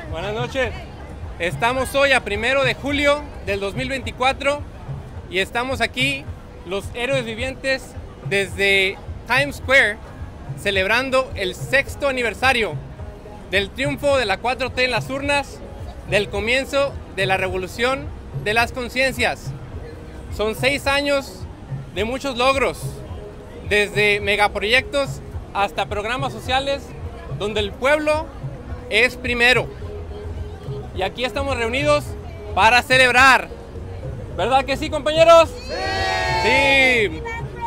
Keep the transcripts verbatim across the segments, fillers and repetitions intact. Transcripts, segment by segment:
Buenas noches. Estamos hoy a primero de julio del dos mil veinticuatro y estamos aquí, los héroes vivientes, desde Times Square, celebrando el sexto aniversario del triunfo de la cuatro T en las urnas, del comienzo de la revolución de las conciencias. Son seis años de muchos logros, desde megaproyectos hasta programas sociales donde el pueblo es primero. Y aquí estamos reunidos para celebrar. ¿Verdad que sí, compañeros? ¡Sí! Sí.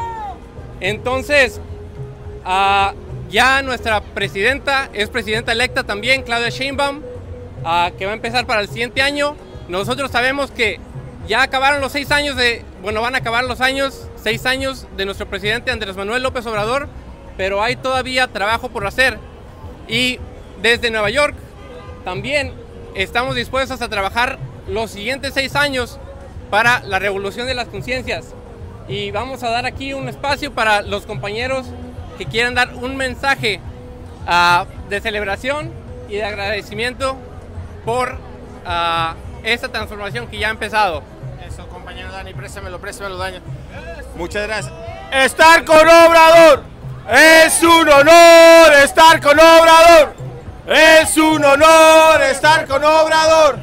Entonces, uh, ya nuestra presidenta es presidenta electa también, Claudia Sheinbaum, uh, que va a empezar para el siguiente año. Nosotros sabemos que ya acabaron los seis años de, bueno, van a acabar los años, seis años de nuestro presidente Andrés Manuel López Obrador, pero hay todavía trabajo por hacer. Y desde Nueva York también estamos dispuestos a trabajar los siguientes seis años para la revolución de las conciencias. Y vamos a dar aquí un espacio para los compañeros que quieran dar un mensaje uh, de celebración y de agradecimiento por uh, esta transformación que ya ha empezado. Eso, compañero Dani, préstamelo, préstamelo, Dani. Muchas gracias. Estar con Obrador es un honor, estar con Obrador es un honor, estar con Obrador.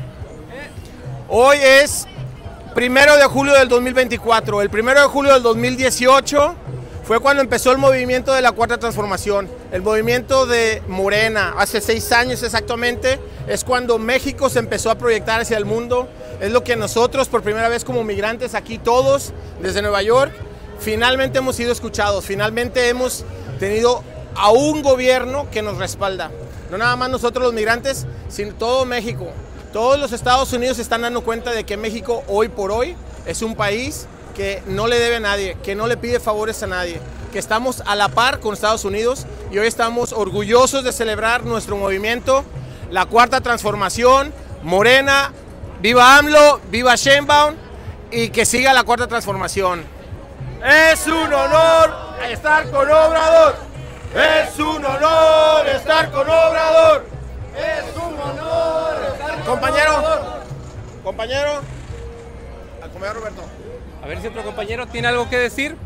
Hoy es primero de julio del dos mil veinticuatro. El primero de julio del dos mil dieciocho fue cuando empezó el movimiento de la Cuarta Transformación, el movimiento de Morena. Hace seis años exactamente es cuando México se empezó a proyectar hacia el mundo. Es lo que nosotros, por primera vez como migrantes aquí todos, desde Nueva York, finalmente hemos sido escuchados, finalmente hemos tenido a un gobierno que nos respalda. No nada más nosotros los migrantes, sino todo México. Todos los Estados Unidos se están dando cuenta de que México hoy por hoy es un país que no le debe a nadie, que no le pide favores a nadie, que estamos a la par con Estados Unidos y hoy estamos orgullosos de celebrar nuestro movimiento, la Cuarta Transformación, Morena, viva AMLO, viva Sheinbaum y que siga la Cuarta Transformación. Es un honor estar con Obrador, es un honor estar con Obrador, es un honor estar con compañero, Obrador. Compañero, al compañero Roberto. A ver si otro compañero tiene algo que decir.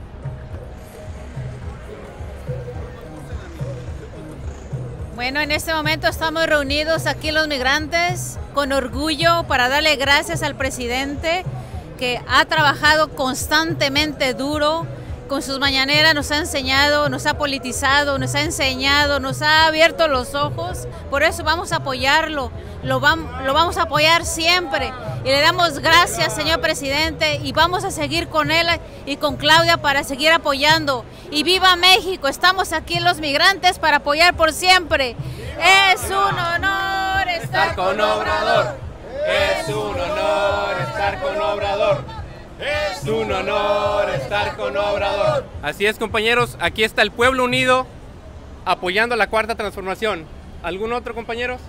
Bueno, en este momento estamos reunidos aquí los migrantes con orgullo para darle gracias al presidente que ha trabajado constantemente duro. Con sus mañaneras nos ha enseñado, nos ha politizado, nos ha enseñado, nos ha abierto los ojos. Por eso vamos a apoyarlo, lo, vam, lo vamos a apoyar siempre. Y le damos gracias, señor presidente, y vamos a seguir con él y con Claudia para seguir apoyando. Y viva México, estamos aquí los migrantes para apoyar por siempre. Es un honor estar con Obrador. Es un honor estar con Obrador. Es un honor estar con Obrador. Así es, compañeros, aquí está el pueblo unido apoyando la Cuarta Transformación. ¿Algún otro, compañeros?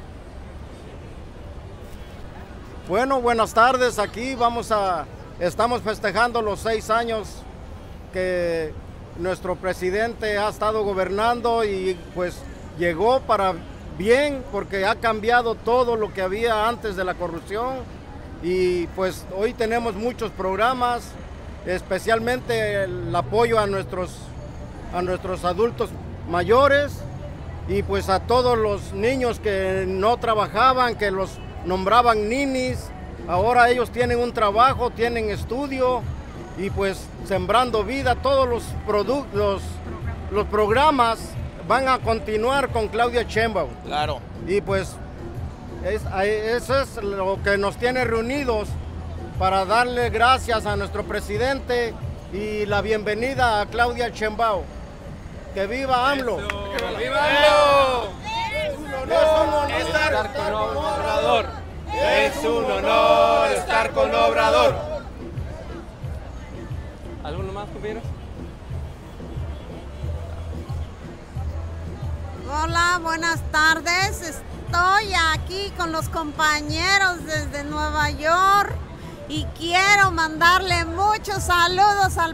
Bueno, buenas tardes. Aquí vamos a, estamos festejando los seis años que nuestro presidente ha estado gobernando y pues llegó para bien porque ha cambiado todo lo que había antes de la corrupción. Y pues hoy tenemos muchos programas, especialmente el apoyo a nuestros, a nuestros adultos mayores y pues a todos los niños que no trabajaban, que los nombraban ninis. Ahora ellos tienen un trabajo, tienen estudio y pues sembrando vida. Todos los productos, los, los programas van a continuar con Claudia Sheinbaum. Claro. Y pues Es, eso es lo que nos tiene reunidos para darle gracias a nuestro presidente y la bienvenida a Claudia Sheinbaum. ¡Que viva AMLO! ¡Que viva AMLO! Es un honor estar con Obrador. Es un honor estar con Obrador. ¿Alguno más, compañeros? Hola, buenas tardes. Estoy aquí con los compañeros desde Nueva York y quiero mandarle muchos saludos al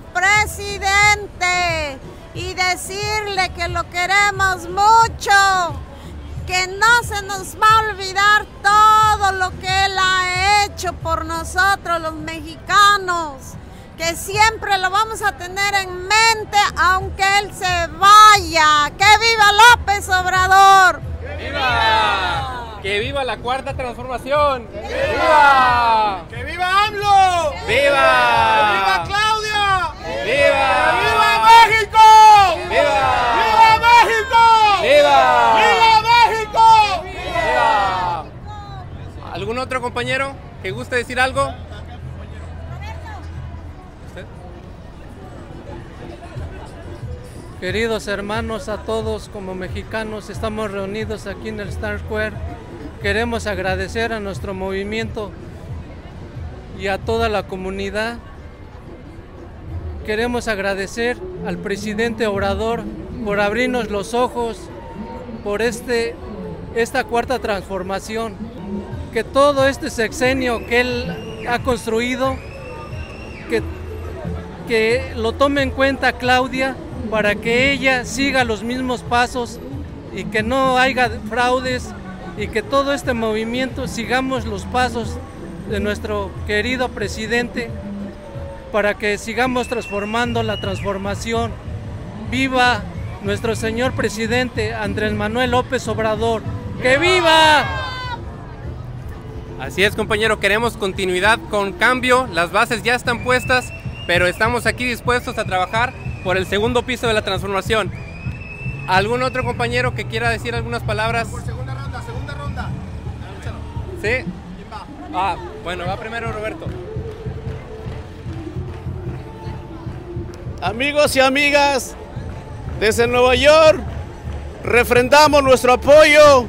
presidente y decirle que lo queremos mucho que no se nos va a olvidar todo lo que él ha hecho por nosotros los mexicanos, que siempre lo vamos a tener en mente aunque él se vaya. ¡Que viva López Obrador! ¡Que viva! ¡Que viva la cuarta transformación! ¡Que viva! ¡Que viva AMLO! ¡Viva! ¡Que viva Claudia! ¡Viva! ¡Que viva México! ¡Viva! ¡Viva México! ¡Viva! ¡Viva México! ¡Viva! ¿Algún otro compañero que guste decir algo? Queridos hermanos, a todos como mexicanos, estamos reunidos aquí en el Star Square. Queremos agradecer a nuestro movimiento y a toda la comunidad. Queremos agradecer al presidente Obrador por abrirnos los ojos por este, esta cuarta transformación. Que todo este sexenio que él ha construido, que, que lo tome en cuenta Claudia, para que ella siga los mismos pasos y que no haya fraudes y que todo este movimiento sigamos los pasos de nuestro querido presidente para que sigamos transformando la transformación. ¡Viva nuestro señor presidente Andrés Manuel López Obrador! ¡Que viva! Así es, compañero, queremos continuidad con cambio, las bases ya están puestas, pero estamos aquí dispuestos a trabajar por el segundo piso de la transformación. ¿Algún otro compañero que quiera decir algunas palabras? Por segunda ronda, segunda ronda. ¿Sí? ¿Quién va? Ah, bueno, va primero Roberto. Amigos y amigas, desde Nueva York refrendamos nuestro apoyo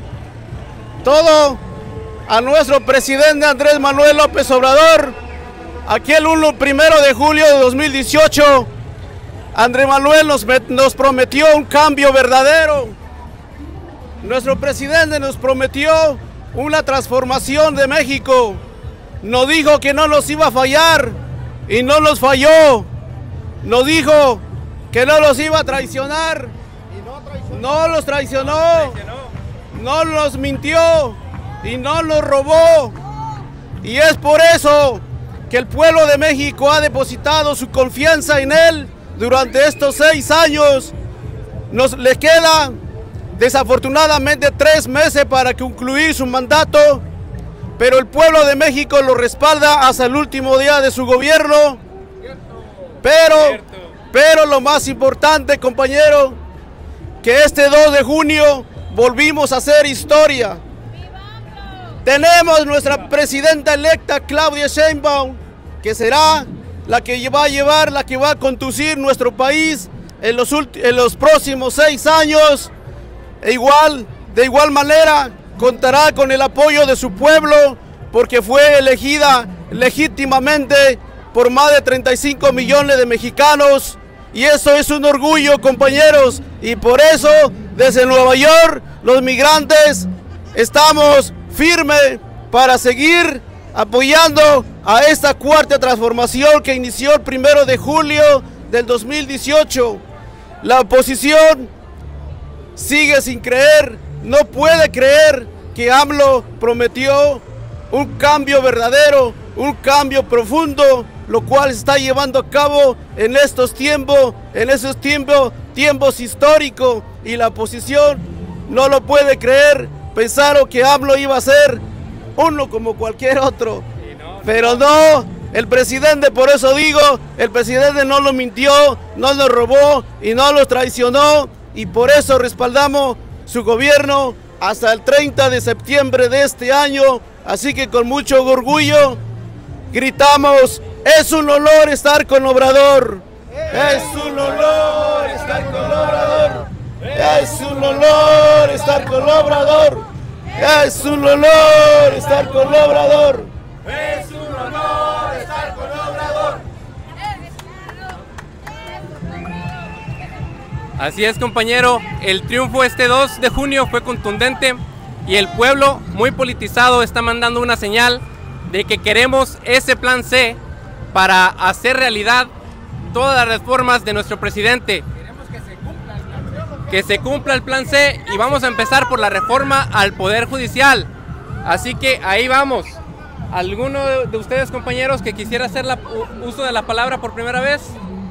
todo a nuestro presidente Andrés Manuel López Obrador. Aquí el primero de julio de dos mil dieciocho, Andrés Manuel nos, nos prometió un cambio verdadero. Nuestro presidente nos prometió una transformación de México. Nos dijo que no nos iba a fallar y no nos falló. Nos dijo que no los iba a traicionar. No los traicionó. No nos mintió y no nos robó. Y es por eso que el pueblo de México ha depositado su confianza en él. Durante estos seis años nos le queda desafortunadamente tres meses para concluir su mandato, pero el pueblo de México lo respalda hasta el último día de su gobierno. Pero, pero lo más importante, compañero, que este dos de junio volvimos a hacer historia. Tenemos nuestra presidenta electa Claudia Sheinbaum, que será la que va a llevar, la que va a conducir nuestro país en los, en los próximos seis años. E igual, de igual manera, contará con el apoyo de su pueblo, porque fue elegida legítimamente por más de treinta y cinco millones de mexicanos. Y eso es un orgullo, compañeros. Y por eso, desde Nueva York, los migrantes estamos firmes para seguir apoyando a esta cuarta transformación que inició el primero de julio del dos mil dieciocho. La oposición sigue sin creer, no puede creer que AMLO prometió un cambio verdadero, un cambio profundo, lo cual se está llevando a cabo en estos tiempos, en esos tiempos, tiempos históricos, y la oposición no lo puede creer. Pensaron que AMLO iba a ser uno como cualquier otro. Pero no, el presidente, por eso digo, el presidente no lo mintió, no lo robó y no lo traicionó, y por eso respaldamos su gobierno hasta el treinta de septiembre de este año. Así que con mucho orgullo gritamos: es un honor estar con Obrador, es un honor estar con Obrador, es un honor estar con Obrador, es un honor estar con Obrador. Es un honor estar con Obrador. Así es, compañero, el triunfo este dos de junio fue contundente y el pueblo, muy politizado, está mandando una señal de que queremos ese plan C para hacer realidad todas las reformas de nuestro presidente. que se cumpla el plan C y vamos a empezar por la reforma al Poder Judicial. Así que ahí vamos. ¿Alguno de ustedes, compañeros, que quisiera hacer la, uso de la palabra por primera vez?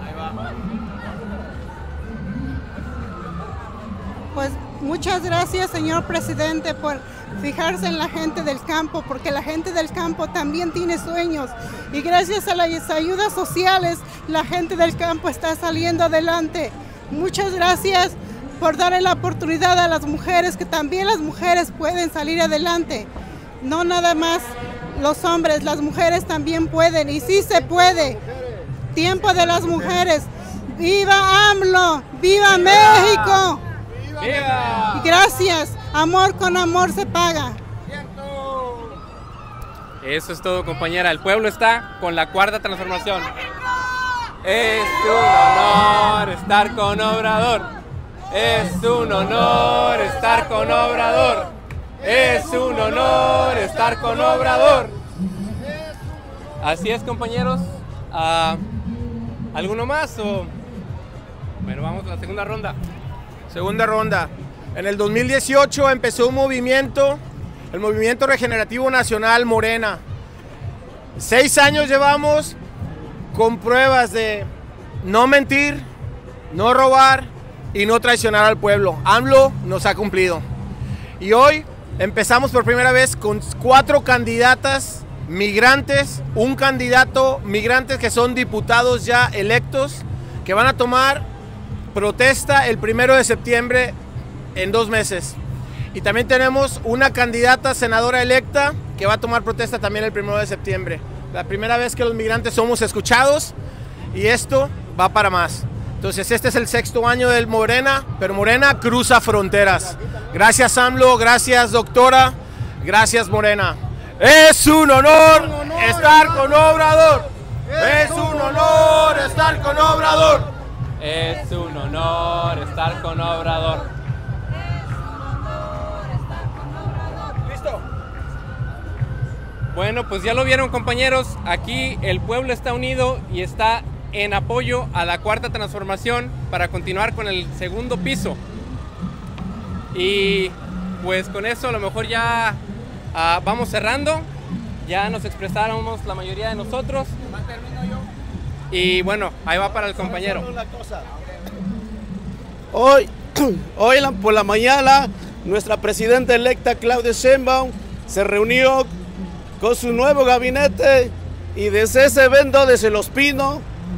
Pues muchas gracias, señor presidente, por fijarse en la gente del campo, porque la gente del campo también tiene sueños y gracias a las ayudas sociales la gente del campo está saliendo adelante. Muchas gracias por darle la oportunidad a las mujeres, que también las mujeres pueden salir adelante. No nada más los hombres, las mujeres también pueden y sí se puede. Tiempo de las mujeres. ¡Viva AMLO! ¡Viva México! ¡Viva! Gracias. Amor con amor se paga. Eso es todo, compañera. El pueblo está con la cuarta transformación. Es un honor estar con Obrador. Es un honor estar con Obrador. Es un honor estar con Obrador. Así es, compañeros. Uh, ¿Alguno más? O... Bueno, vamos a la segunda ronda. Segunda ronda. En el dos mil dieciocho empezó un movimiento, el Movimiento Regenerativo Nacional Morena. Seis años llevamos con pruebas de no mentir, no robar y no traicionar al pueblo. AMLO nos ha cumplido. Y hoy empezamos por primera vez con cuatro candidatas migrantes, un candidato migrantes que son diputados ya electos, que van a tomar protesta el primero de septiembre en dos meses. Y también tenemos una candidata senadora electa que va a tomar protesta también el primero de septiembre. La primera vez que los migrantes somos escuchados y esto va para más. Entonces este es el sexto año del Morena, pero Morena cruza fronteras. Gracias AMLO, gracias doctora, gracias Morena. Es un honor estar con Obrador. Es un honor estar con Obrador. Es un honor estar con Obrador. ¿Listo? Bueno, pues ya lo vieron, compañeros. Aquí el pueblo está unido y está en apoyo a la cuarta transformación para continuar con el segundo piso. Y pues con eso a lo mejor ya uh, vamos cerrando. Ya nos expresáramos la mayoría de nosotros. Y bueno, ahí va para el compañero. Hoy, hoy por la mañana, nuestra presidenta electa Claudia Sheinbaum se reunió con su nuevo gabinete y desde ese evento desde Los Pinos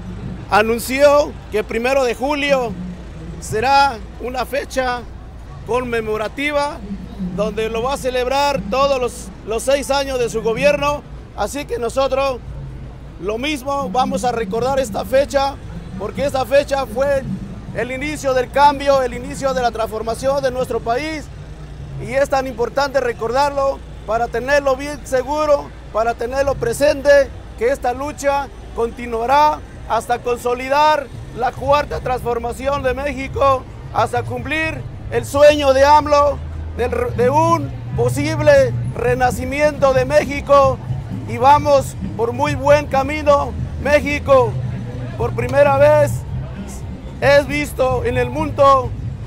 anunció que el primero de julio será una fecha conmemorativa donde lo va a celebrar todos los, los seis años de su gobierno. Así que nosotros lo mismo vamos a recordar esta fecha, porque esta fecha fue el inicio del cambio, el inicio de la transformación de nuestro país, y es tan importante recordarlo para tenerlo bien seguro, para tenerlo presente, que esta lucha continuará hasta consolidar la cuarta transformación de México, hasta cumplir el sueño de AMLO de, de un posible renacimiento de México. Y vamos por muy buen camino. México, por primera vez, es visto en el mundo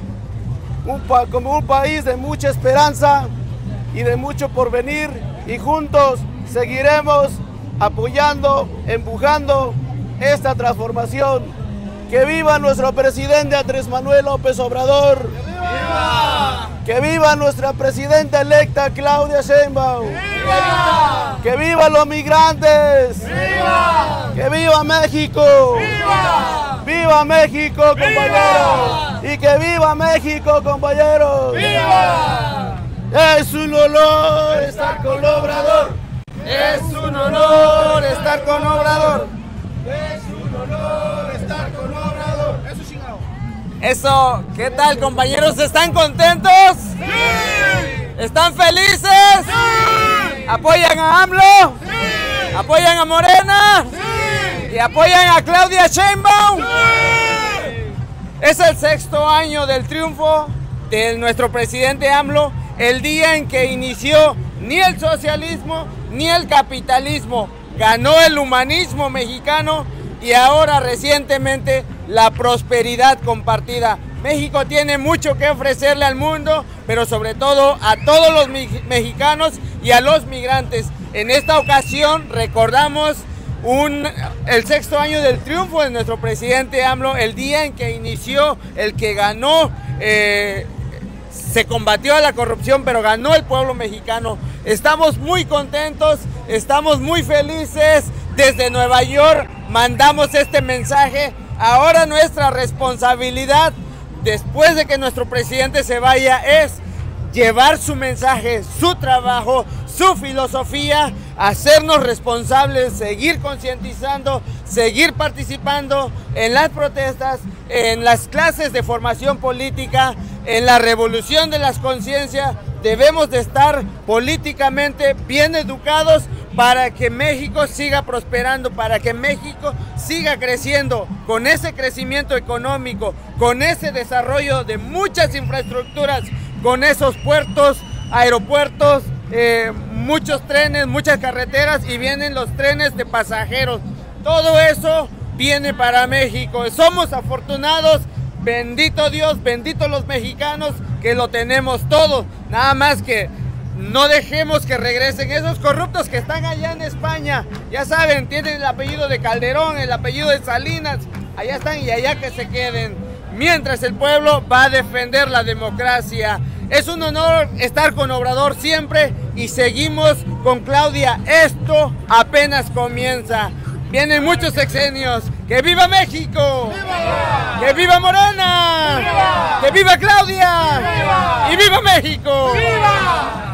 un pa como un país de mucha esperanza y de mucho porvenir, y juntos seguiremos apoyando, empujando esta transformación. ¡Que viva nuestro presidente Andrés Manuel López Obrador! ¡Viva! ¡Que viva nuestra presidenta electa Claudia Sheinbaum! ¡Viva! ¡Que viva los migrantes! ¡Viva! ¡Que viva México! ¡Viva! ¡Viva México, compañeros! ¡Viva! ¡Y que viva México, compañeros! ¡Viva! Es un honor estar con Obrador. Es un honor estar con Obrador. Es un honor estar con Obrador. Eso es chingado. Eso, ¿qué tal, compañeros? ¿Están contentos? ¡Sí! ¿Están felices? ¡Sí! ¿Apoyan a AMLO? ¡Sí! ¿Apoyan a Morena? ¡Sí! ¿Y apoyan a Claudia Sheinbaum? ¡Sí! Es el sexto año del triunfo de nuestro presidente AMLO, el día en que inició ni el socialismo ni el capitalismo, ganó el humanismo mexicano y ahora recientemente la prosperidad compartida. México tiene mucho que ofrecerle al mundo, pero sobre todo a todos los mexicanos y a los migrantes. En esta ocasión recordamos un, el sexto año del triunfo de nuestro presidente AMLO, el día en que inició, el que ganó, eh, se combatió a la corrupción, pero ganó el pueblo mexicano. Estamos muy contentos, estamos muy felices. Desde Nueva York mandamos este mensaje. Ahora nuestra responsabilidad, después de que nuestro presidente se vaya, es llevar su mensaje, su trabajo, su filosofía, hacernos responsables, seguir concientizando, seguir participando en las protestas, en las clases de formación política, en la revolución de las conciencias. Debemos de estar políticamente bien educados para que México siga prosperando, para que México siga creciendo, con ese crecimiento económico, con ese desarrollo de muchas infraestructuras, con esos puertos, aeropuertos, eh, muchos trenes, muchas carreteras, y vienen los trenes de pasajeros. Todo eso viene para México. Somos afortunados, bendito Dios, bendito los mexicanos que lo tenemos todo. Nada más que no dejemos que regresen esos corruptos que están allá en España. Ya saben, tienen el apellido de Calderón, el apellido de Salinas. Allá están y allá que se queden. Mientras el pueblo va a defender la democracia. Es un honor estar con Obrador siempre y seguimos con Claudia. Esto apenas comienza. Vienen muchos sexenios. ¡Que viva México! ¡Viva! ¡Que viva Morena! ¡Viva! ¡Que viva Claudia! ¡Viva! ¡Y viva México! ¡Viva!